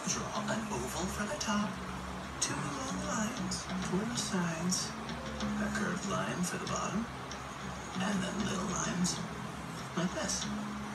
Draw an oval for the top, two long lines for the sides, a curved line for the bottom, and then little lines like this.